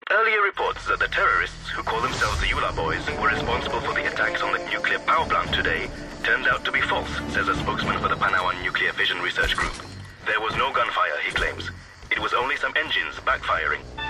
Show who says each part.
Speaker 1: Earlier reports that the terrorists, who call themselves the Yula Boys, were responsible for the attacks on the nuclear power plant today turned out to be false, says a spokesman for the Panawan Nuclear Fission Research Group. There was no gunfire, he claims. It was only some engines backfiring.